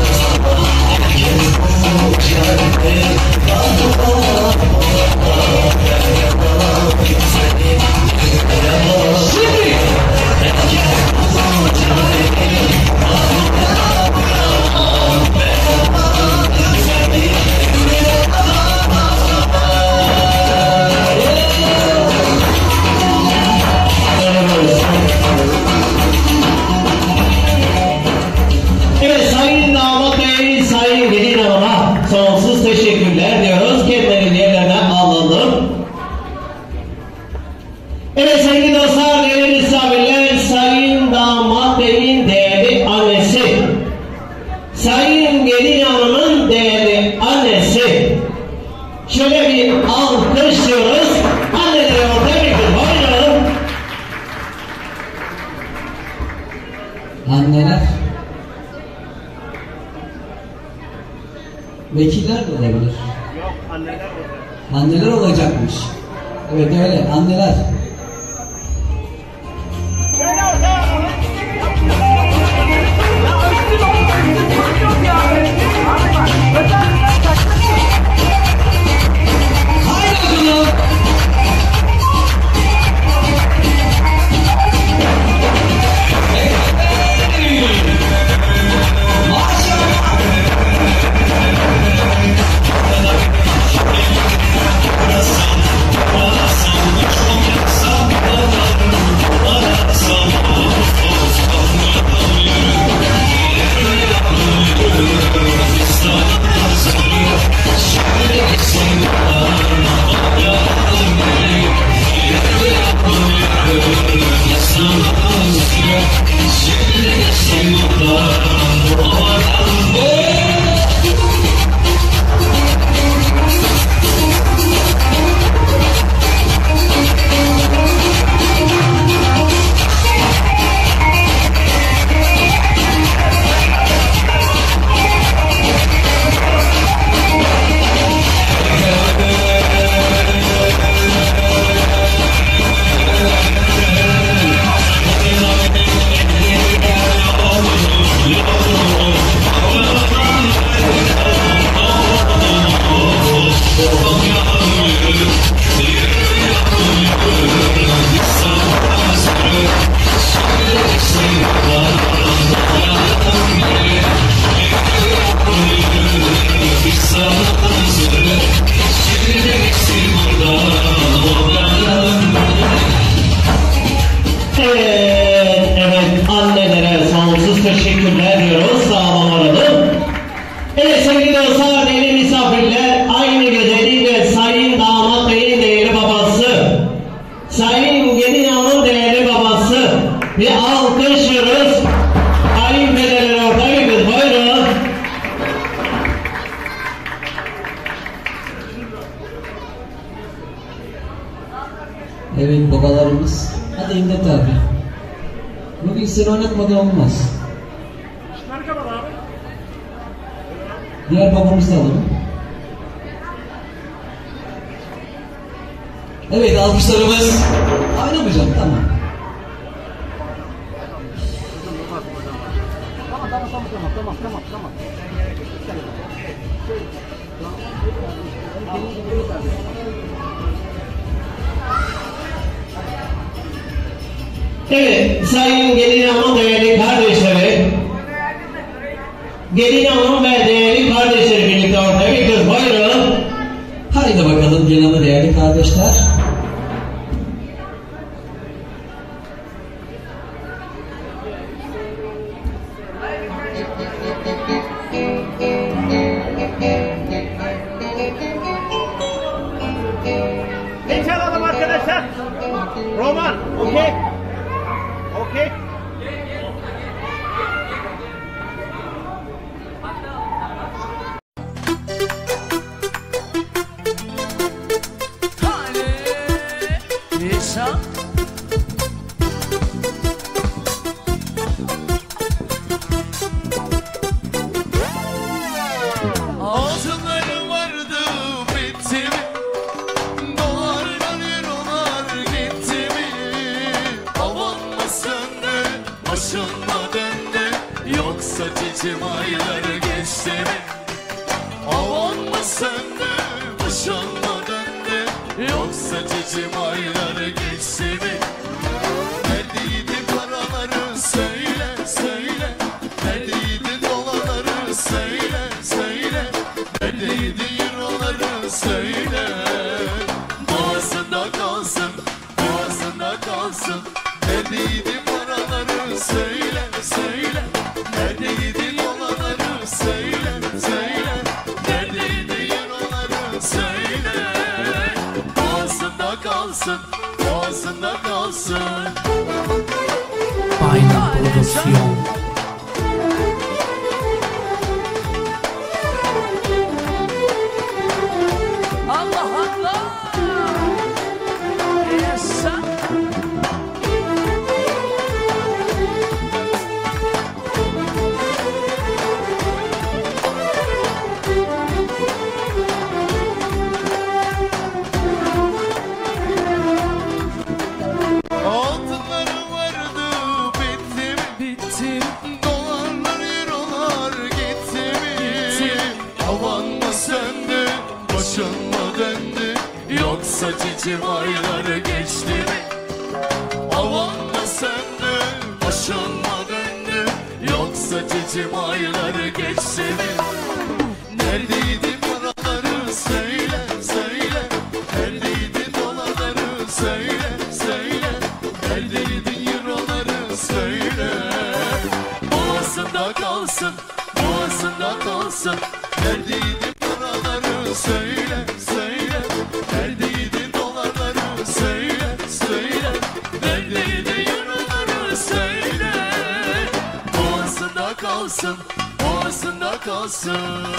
Evet sevgili dostlar, değerli misafirler, Sayın Damat Bey'in değerli annesi, Sayın Gelin Hanım'ın değerli annesi. Şöyle bir alkışlıyoruz. Annelere ortaya bir buyurun. Anneler. Vekiller de olabilir. Yok, anneler olacak. Anneler olacakmış. Evet öyle, anneler. Evet, annelere sonsuz teşekkürler diyoruz. Sağ olun. Evet sevgili dostlar, değerli misafirler, aynı geceliğinde Sayın Damat Bey'in değerli babası, Sayın Gelin Hanım'ın değerli babası, bir alkışlıyoruz. Kayınpederlere ortaya bir buyurun. Evet babalarımız. Hadi imdat abi. Bugün seni oynatmadan olmaz. Diğer babamızı da alalım. Evet alkışlarımız. Oynamayacağım tamam. Tamam. Evet, Sayın Gelin Hanım değerli kardeşleri, Gelin Hanım ve değerli kardeşleri birlikte ortaya bir kız buyurun. Haydi bakalım yanıma değerli kardeşler. Ne çalalım arkadaşlar? Roman, okey? Okey? Altınları vardı bitti mi? Dolardan eurolar gitti mi? Havan mı söndü, başın mı döndü? Yoksa cicim aylar geçti söyle, söyle. Neredeydi euroları söyle. Boğazında kalsın, boğazında kalsın. Aynen prodüksiyon. Allah Allah. Yaşa. Altınlarım vardı, bitti mi? Bitti. Dolarlar, eurolar gitti mi? Havan mı söndü, başın mı döndü? Yoksa cicim ayları geçti mi? Havan mı söndü, başın mı döndü? Yoksa cicim ayları geçti mi? Neredeydi paraları söyle, söyle. Neredeydi dolarları söyle, söyle. Neredeydi euroları söyle. Boğazında kalsın, boğazında kalsın. Neredeydi paraları söyle, söyle. Neredeydi dolarları söyle, söyle. Neredeydi euroları söyle. Boğazında kalsın, boğazında kalsın.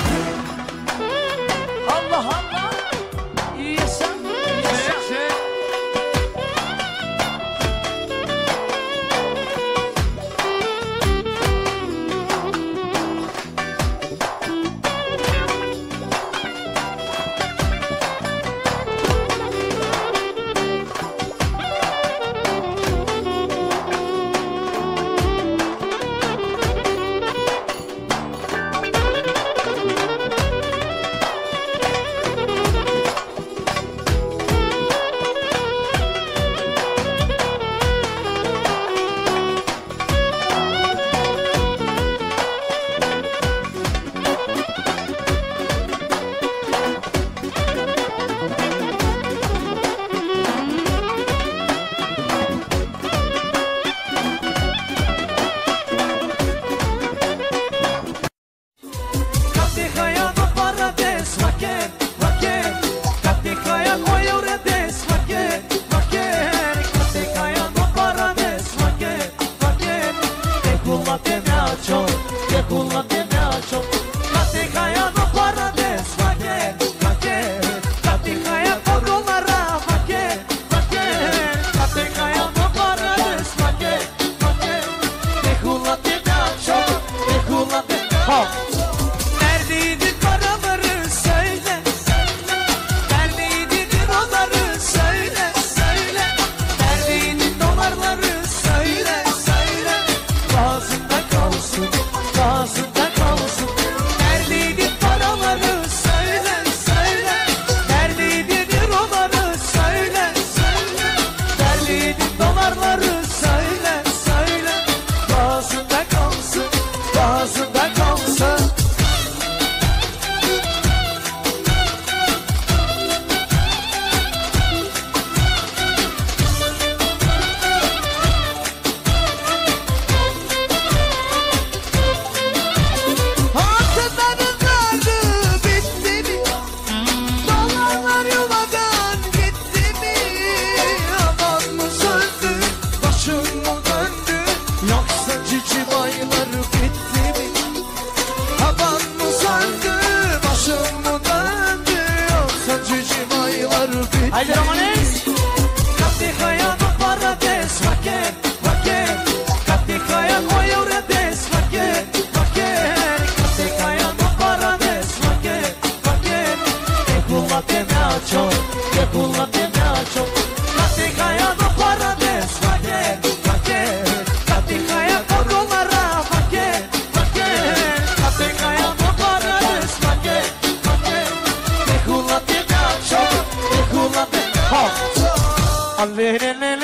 Allah Allah. Yaşa. Yaşa. Katikaya no parades, raket, raket. Katikaya no eures, raket, raket. Katikaya no parades, raket, raket. Tekula temiacho, tekula temiacho. Katikaya no parades, raket, raket. Katikaya kogolara, raket, raket. Katikaya no parades, raket, raket. Tekula temiacho, tekula temiacho. Neredeydi paraları söyle, neredeydi liraları söyle, söyle. Neredeydi dolarları söyle, söyle. Boğazında kalsın, boğazında kalsın. Neredeydi paraları söyle, söyle. Neredeydi liraları söyle, söyle. Neredeydi dolarları söyle, söyle. Boğazında kalsın, boğazında kalsın. Altınların vardı, bitti mi? Dolarlar yuvadan gitti mi? Aman mı söndü, başın mı döndü? Yoksa cicim ayları bitti mi? Aman mı söndü, başın mı döndü? Yoksa cicim ayları bitti mi? Haydi Romanes. Katikaya no parades, raket, raket. Katikaya no eures, raket, raket. Katikaya no parades, raket, raket. Tekula temiacho, tekula temiacho. Katikaya no parades, raket, raket. Katikaya kogolara, raket, raket. Katikaya no parades, raket, raket. Tekula temiacho, tekula temiacho. Alelele